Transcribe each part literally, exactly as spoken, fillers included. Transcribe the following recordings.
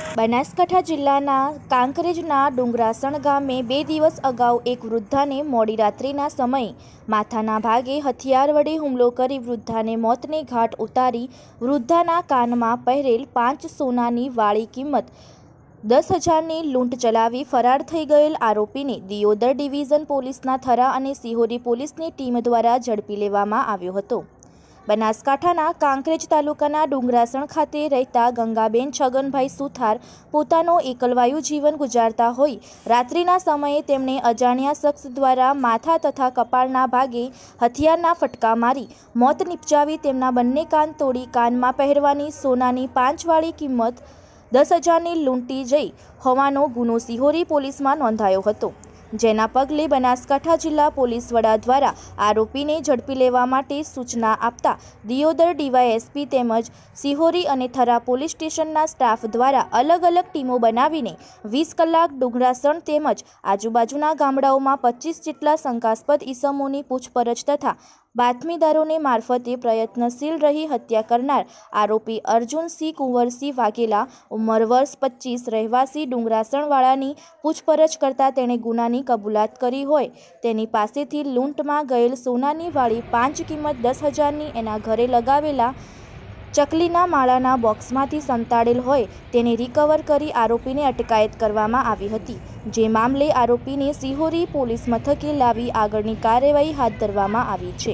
બનાસકાંઠા જિલ્લાના કાંકરેજના ડુંગરાસણ ગામે બે દિવસ અગાઉ એક વૃદ્ધાને મોડી રાત્રિના સમયે માથાના ભાગે હથિયાર વડે હુમલો કરી વૃદ્ધાને મોતને ઘાટ ઉતારી વૃદ્ધાના કાનમાં પહેરેલ પાંચ સોનાની વાળી કિંમત દસ હજારની લૂંટ ચલાવી ફરાર થઈ ગયેલ આરોપીને દિયોદર ડિવિઝન પોલીસના થરા અને સિહોરી પોલીસની ટીમ દ્વારા ઝડપી લેવામાં આવ્યો હતો। બનાસકાંઠાના કાંકરેજ તાલુકાના ડુંગરાસણ ખાતે રહેતા ગંગાબેન છગનભાઈ સુથાર પોતાનો એકલવાયુ જીવન ગુજારતા હોય રાત્રિના સમયે તેમણે અજાણ્યા શખ્સ દ્વારા માથા તથા કપાળના ભાગે હથિયારના ફટકા મારી મોત નિપજાવી તેમના બંને કાન તોડી કાનમાં પહેરવાની સોનાની પાંચવાળી કિંમત દસ હજારની લૂંટી જઈ હોવાનો ગુનો સિહોરી પોલીસમાં નોંધાયો હતો, જેના પગલે બનાસકાંઠા જિલ્લા પોલીસ વડા દ્વારા આરોપીને ઝડપી લેવા માટે સૂચના આપતા દિયોદર ડીવાયએસપી તેમજ સિહોરી અને થરા પોલીસ સ્ટેશનના સ્ટાફ દ્વારા અલગ અલગ ટીમો બનાવીને વીસ કલાક ડુંગરાસણ તેમજ આજુબાજુના ગામડાઓમાં પચીસ જેટલા શંકાસ્પદ ઈસમોની પૂછપરછ તથા બાતમીદારોને મારફતે પ્રયત્નશીલ રહી હત્યા કરનાર આરોપી અર્જુનસિંહ કુંવરસિંહ વાઘેલા ઉંમર વર્ષ પચીસ રહેવાસી ડુંગરાસણવાળાની પૂછપરછ કરતા તેણે ગુનાની કબૂલાત કરી હોય તેની પાસેથી લૂંટમાં ગયેલ સોનાની વાળી પાંચ કિંમત દસ હજારની એના ઘરે લગાવેલા ચકલીના માળાના બોક્સમાંથી સંતાડેલ હોય તેને રિકવર કરી આરોપીને અટકાયત કરવામાં આવી હતી, જે મામલે આરોપીને સિહોરી પોલીસ મથકે લાવી આગળની કાર્યવાહી હાથ ધરવામાં આવી છે।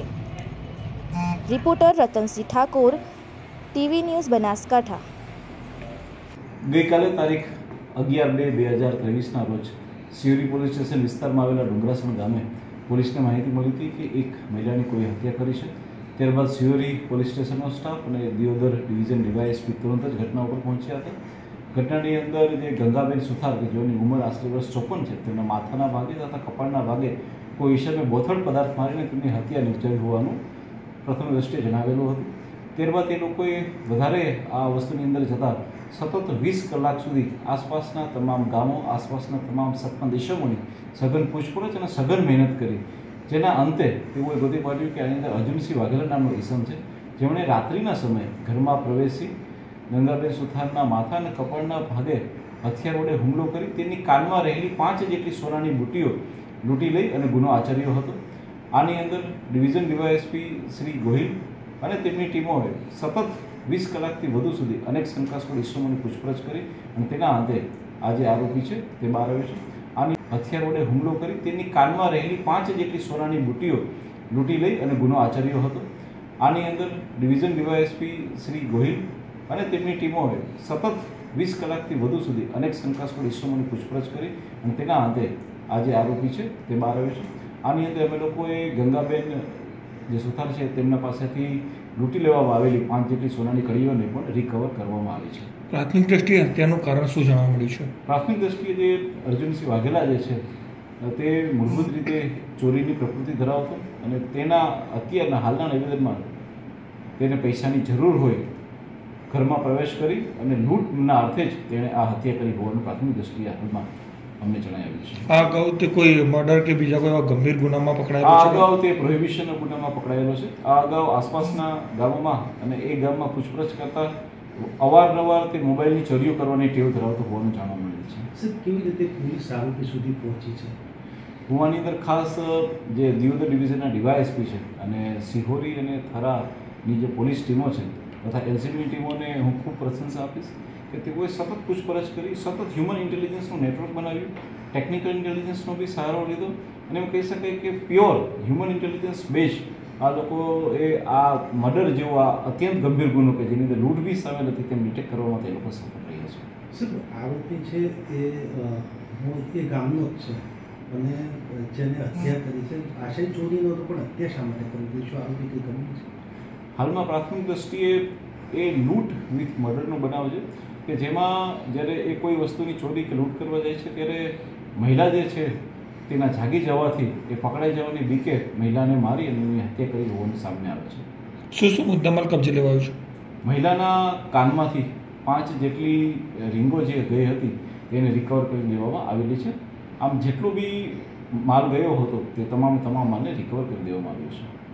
Reporter Ratansinh Thakor, TV news, Banaskantha. ગઈકાલે તારીખ અગિયાર બે બે હજાર ત્રેવીસના રોજ સિહોરી પોલીસ સ્ટેશન વિસ્તારમાં આવેલા ડુંગરાસણ ગામે પોલીસને માહિતી મળી હતી કે એક મહિલાની કોઈ હત્યા કરી છે। ત્યારબાદ સિહોરી પોલીસ સ્ટેશનનો સ્ટાફ અને દિયોદર ડિવિઝન ડીવાયએસપી તુરંત જ ઘટના ઉપર પહોંચ્યા હતા। ઘટનાની અંદર જે ગંગાબેન સુથાર કે જેની ઉંમર આશરે વર્ષ ચોપન છે તેમના માથાના ભાગે તથા કપાળના ભાગે કોઈ ઈસમે બોથડ પદાર્થ મારીને તેમની હત્યા નિપજાવી હોવાનું પ્રથમ દ્રષ્ટિએ જણાવેલું હતું। ત્યારબાદ એ લોકોએ વધારે આ વસ્તુની અંદર જતાં સતત વીસ કલાક સુધી આસપાસના તમામ ગામો આસપાસના તમામ સરપંચ ઈસમોની સઘન પૂછપરછ અને સઘન મહેનત કરી, જેના અંતે તેઓએ ગોતી પાડ્યું કે આની અંદર અર્જુનસિંહ વાઘેલા નામનો ઈસમ છે, જેમણે રાત્રિના સમયે ઘરમાં પ્રવેશી ગંગાબેન સુથારના માથા અને કપાળના ભાગે હથિયાર વડે હુમલો કરી તેની કાનમાં રહેલી પાંચ જેટલી સોનાની બુટ્ટીઓ લૂંટી લઈ અને ગુનો આચર્યો હતો। આની અંદર ડિવિઝન ડીવાયએસપી શ્રી ગોહિલ અને તેમની ટીમોએ સતત વીસ કલાકથી વધુ સુધી અનેક શંકાસ્પદ ઈસમોની પૂછપરછ કરી અને તેના અંતે આ જે આરોપી છે તે બહાર આવ્યો છે। આની હથિયાર વડે હુમલો કરી તેની કાનમાં રહેલી પાંચ જેટલી સોનાની બુટ્ટીઓ લૂંટી લઈ અને ગુનો આચર્યો હતો। આની અંદર ડિવિઝન ડીવાયએસપી શ્રી ગોહિલ અને તેમની ટીમોએ સતત વીસ કલાકથી વધુ સુધી અનેક શંકાસ્પદ ઈસમોની પૂછપરછ કરી અને તેના અંતે આ જે આરોપી છે તે બહાર આવ્યો છે। આની અંદર અમે લોકોએ ગંગાબેન જે સુથાર છે તેમના પાસેથી લૂંટી લેવામાં આવેલી પાંચ જેટલી સોનાની કડીઓને પણ રિકવર કરવામાં આવી છે। પ્રાથમિક દ્રષ્ટિએ હત્યાનું કારણ શું જાણવા મળ્યું છે? પ્રાથમિક દ્રષ્ટિએ જે અર્જુનસિંહ વાઘેલા જે છે તે મૂળભૂત રીતે ચોરીની પ્રકૃતિ ધરાવતો અને તેના અત્યારના હાલના નિવેદનમાં તેને પૈસાની જરૂર હોય ઘરમાં પ્રવેશ કરી અને લૂંટના અર્થે જ તેણે આ હત્યા કરી હોવાનું પ્રાથમિક દ્રષ્ટિએ હાલમાં અમને જણાવ્યું છે। આ અગાઉ તે કોઈ મર્ડર કે બીજા કોઈ ગંભીર ગુનામાં પકડાયેલો છે? આ અગાઉ તે પ્રોહિબિશનના ગુનામાં પકડાયેલો છે। આ અગાઉ આસપાસના ગામોમાં અને એ ગામમાં પૂછપરછ કરતા અવારનવાર તે મોબાઈલની ચોરીઓ કરવાની ટેવ ધરાવતો હોવાનું જાણવા મળ્યું છે। સર, કેવી રીતે પોલીસ આરોપી સુધી પહોંચી છે? હું આની અંદર ખાસ જે દિયોદર ડિવિઝનના ડીવાયએસપી છે અને સિહોરી અને થરાની જે પોલીસ ટીમો છે તથા એલસીબીની ટીમોને હું ખૂબ પ્રશંસા આપીશ કે તેઓએ સતત પૂછપરછ કરી, સતત હ્યુમન ઇન્ટેલિજન્સનું નેટવર્ક બનાવ્યું, ટેકનિકલ ઇન્ટેલિજન્સનો બી સહારો લીધો અને એમ કહી શકાય કે પ્યોર હ્યુમન ઇન્ટેલિજન્સ બેઝ આ લોકોએ આ મર્ડર જેવો આ અત્યંત ગંભીર ગુનો કે જેની અંદર લૂંટ બી સામેલ હતી તેમ ડિટેક્ટ કરવામાં તે લોકો સફળ રહ્યા છે। સર, આરોપી છે એ એ ગામનો જ છે અને જેને હત્યા કરી છે આશય ચોરીનો હતો, પણ હત્યા શા માટે કરી? શું આરોપી કંઈ ગમ્યું છે? હાલમાં પ્રાથમિક દ્રષ્ટિએ એ લૂંટ વિથ મર્ડરનો બનાવ છે કે જેમાં જ્યારે એ કોઈ વસ્તુની ચોરી કે લૂંટ કરવા જાય છે ત્યારે મહિલા જે છે તેના જાગી જવાથી એ પકડાઈ જવાની બીકે મહિલાને મારી અને એની હત્યા કરી હોવાનું સામે આવે છે। શું શું મુદ્દામાલ કબજે લેવાયો છે? મહિલાના કાનમાંથી પાંચ જેટલી રીંગો જે ગઈ હતી તેને રિકવર કરી લેવામાં આવેલી છે। આમ જેટલો બી માલ ગયો હતો તે તમામ તમામ માલને રિકવર કરી દેવામાં આવ્યો છે।